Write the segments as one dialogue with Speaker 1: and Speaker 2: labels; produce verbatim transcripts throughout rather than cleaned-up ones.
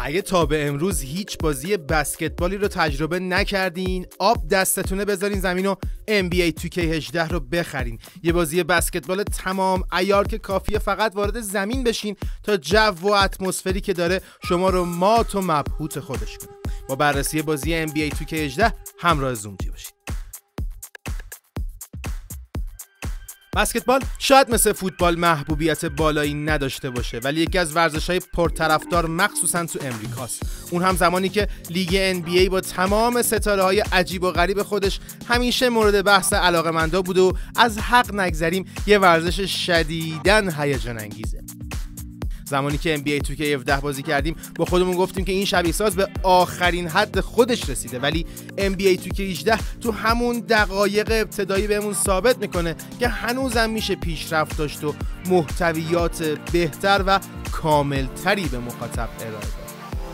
Speaker 1: اگه تا به امروز هیچ بازی بسکتبالی رو تجربه نکردین، آب دستتونه بذارین زمین و ام بی ای تو کی هجده رو بخرین. یه بازی بسکتبال تمام عیار که کافیه فقط وارد زمین بشین تا جو و اتمسفری که داره شما رو مات و مبهوت خودش کنه. با بررسی بازی ام بی ای تو کی هجده همراه زومجی باشید. بسکتبال شاید مثل فوتبال محبوبیت بالایی نداشته باشه، ولی یکی از ورزش‌های پرطرفدار مخصوصاً تو امریکاست. اون هم زمانی که لیگ ان بی ای با تمام ستاره‌های عجیب و غریب خودش همیشه مورد بحث علاقه‌مندا بوده و از حق نگذریم یه ورزش شدیداً هیجان انگیزه. زمانی که ام بی ای تو کی هفده بازی کردیم با خودمون گفتیم که این شبیه ساز به آخرین حد خودش رسیده، ولی ام بی ای تو کی هجده تو همون دقایق ابتدایی بهمون ثابت میکنه که هنوزم میشه پیشرفت داشت و محتویات بهتر و کاملتری به مخاطب ارائه داد.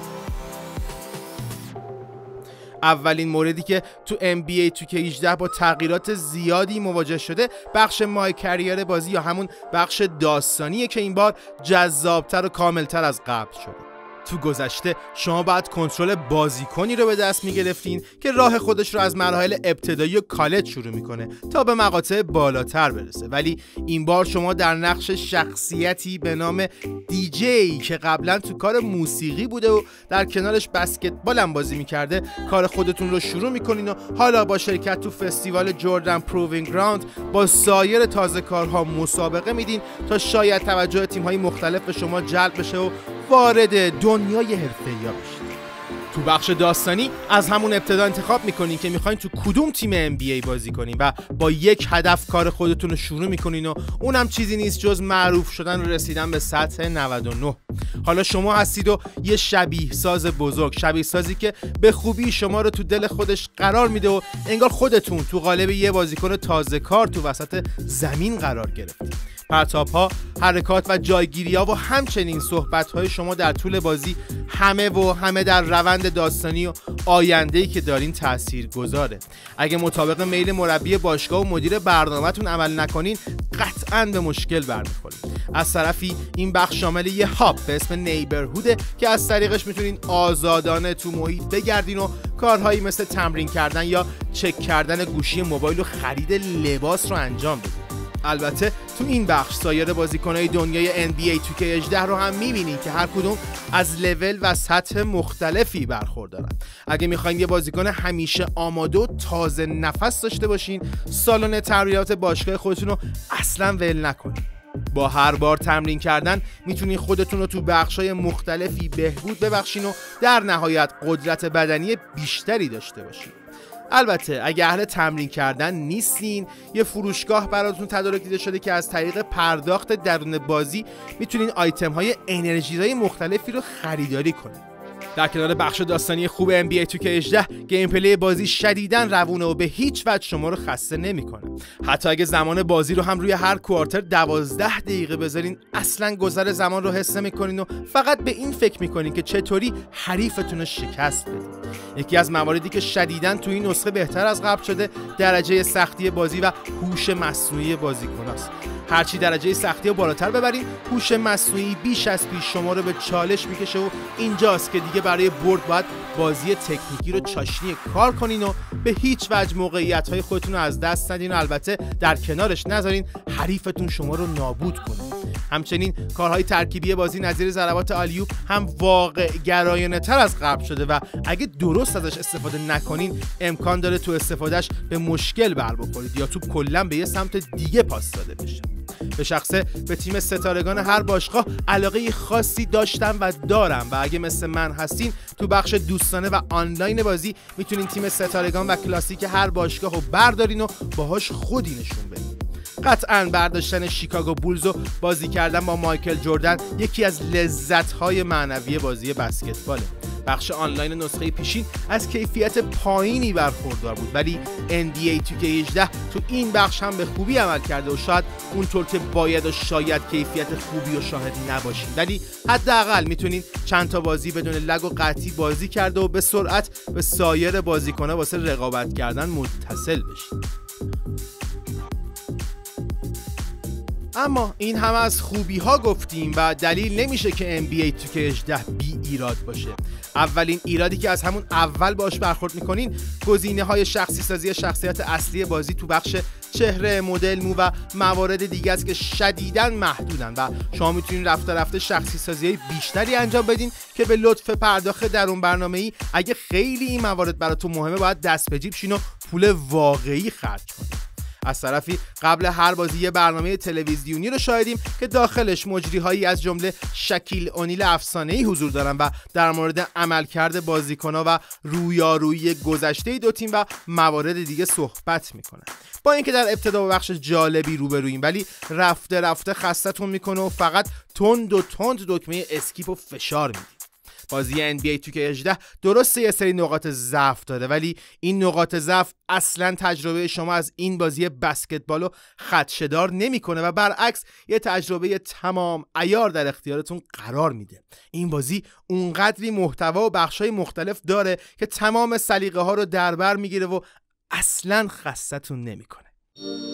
Speaker 1: اولین موردی که تو ام بی ای تو کی هجده با تغییرات زیادی مواجه شده بخش مای کریر بازی یا همون بخش داستانیه که این بار جذابتر و کاملتر از قبل شده. تو گذشته شما باید کنترل بازیکنی رو به دست میگرفتین که راه خودش رو از مراحل ابتدایی و کالج شروع میکنه تا به مقاطع بالاتر برسه، ولی این بار شما در نقش شخصیتی به نام دی جی که قبلا تو کار موسیقی بوده و در کنارش بسکتبال هم بازی میکرده کار خودتون رو شروع میکنین و حالا با شرکت تو فستیوال جردن پرووینگ گراوند با سایر تازه کارها مسابقه میدین تا شاید توجه تیم‌های مختلف به شما جلب بشه و وارد دنیای حرفه‌ای‌ها بشید. تو بخش داستانی از همون ابتدا انتخاب میکنین که میخواین تو کدوم تیم ام بی ای بازی کنین و با یک هدف کار خودتون رو شروع میکنین و اونم چیزی نیست جز معروف شدن و رسیدن به سطح نود و نه. حالا شما هستید و یه شبیه ساز بزرگ، شبیه سازی که به خوبی شما رو تو دل خودش قرار میده و انگار خودتون تو قالب یه بازیکن تازه کار تو وسط زمین قرار گرفتید. پرتاب‌ها، حرکات و جایگیری‌ها و همچنین صحبت‌های شما در طول بازی همه و همه در روند داستانی و آینده‌ای که دارین تاثیرگذاره. اگه مطابق میل مربی باشگاه و مدیر برنامه‌تون عمل نکنین قطعاً به مشکل برمیخورین. از طرفی این بخش شامل یه هاب به اسم نیبرهوده که از طریقش میتونین آزادانه تو محیط بگردین و کارهایی مثل تمرین کردن یا چک کردن گوشی موبایل و خرید لباس رو انجام بدین. البته تو این بخش سایر بازیکنهای دنیای ان بی ای تو کی هجده رو هم میبینید که هر کدوم از لول و سطح مختلفی برخوردارن. اگه میخواین یه بازیکن همیشه آماده و تازه نفس داشته باشین، سالن تمرینات باشگاه خودتون رو اصلا ول نکنین. با هر بار تمرین کردن میتونین خودتون رو تو بخشای مختلفی بهبود ببخشین و در نهایت قدرت بدنی بیشتری داشته باشین. البته اگه اهل تمرین کردن نیستین، یه فروشگاه براتون تدارک دیده شده که از طریق پرداخت درون بازی میتونین آیتم های انرژی‌های مختلفی رو خریداری کنین. در کنار بخش داستانی خوب ام بی ای تو کی هجده گیم پلی بازی شدیداً روونه و به هیچ وجه شما رو خسته نمیکنه. حتی اگه زمان بازی رو هم روی هر کوارتر دوازده دقیقه بذارین اصلاً گذر زمان رو حس نمیکنین و فقط به این فکر میکنین که چطوری حریفتون رو شکست بدین. یکی از مواردی که شدیداً تو این نسخه بهتر از قبل شده درجه سختی بازی و هوش مصنوعی بازیکناست. هرچی درجه سختی رو بالاتر ببرین، هوش مصنوعی بیش از پیش شما رو به چالش میکشه و اینجاست که دیگه برای برد باید بازی تکنیکی رو چاشنی کار کنین و به هیچ وجه موقعیت‌های خودتون رو از دست ندین و البته در کنارش نذارین حریفتون شما رو نابود کنه. همچنین کارهای ترکیبی بازی نظیر ضربات آلیوپ هم واقع گرایانه تر از قبل شده و اگه درست ازش استفاده نکنین امکان داره تو استفادهش به مشکل بر بخورید یا توپ کلا به یه سمت دیگه پاس داده بشه. به شخصه به تیم ستارگان هر باشگاه علاقه خاصی داشتم و دارم و اگه مثل من هستین تو بخش دوستانه و آنلاین بازی میتونین تیم ستارگان و کلاسیک هر باشگاه رو بردارین و باهاش خودی نشون بدین. قطعاً برداشتن شیکاگو بولز و بازی کردن با مایکل جردن یکی از لذت‌های معنوی بازی بسکتباله. بخش آنلاین نسخه پیشین از کیفیت پایینی برخوردار بود، ولی ان بی ای تو کی هجده تو این بخش هم به خوبی عمل کرده و شاید اونطور که باید و شاید کیفیت خوبی و شاهد نباشین، ولی حداقل میتونین چند تا بازی بدون لگ و قطعی بازی کرده و به سرعت به سایر بازیکن‌ها واسه رقابت کردن متصل بشین. اما این همه از خوبی ها گفتیم و دلیل نمیشه که ان بی ای تو کی هجده بی ایراد باشه. اولین ایرادی که از همون اول باش برخورد میکنین گزینه‌های شخصی سازی شخصیت اصلی بازی تو بخش چهره، مدل، مو و موارد دیگه است که شدیداً محدودن و شما میتونین رفته رفته شخصی سازی بیشتری انجام بدین که به لطف پرداخت در اون برنامه‌ای اگه خیلی این موارد براتون مهمه باید دست به جیب شین و پول واقعی خرج کنین. از طرفی قبل هر بازی یه برنامه تلویزیونی رو شاهدیم که داخلش مجری‌هایی از جمله شکیل اونیل افسانه‌ای حضور دارن و در مورد عملکرد بازیکن‌ها و رویارویی گذشته دو تیم و موارد دیگه صحبت میکنن. با اینکه در ابتدا با بخش جالبی روبرویم ولی رفته رفته خستتون میکنه و فقط تند و تند دکمه اسکیپ و فشار میدید. بازی ان بی ای تو کی هجده درسته یه سری نقاط ضعف داره ولی این نقاط ضعف اصلا تجربه شما از این بازی بسکتبالو خدشه‌دار نمیکنه و برعکس یه تجربه تمام عیار در اختیارتون قرار میده. این بازی اونقدری محتوا و بخشای مختلف داره که تمام سلیقه ها رو در بر میگیره و اصلا خستتون نمیکنه.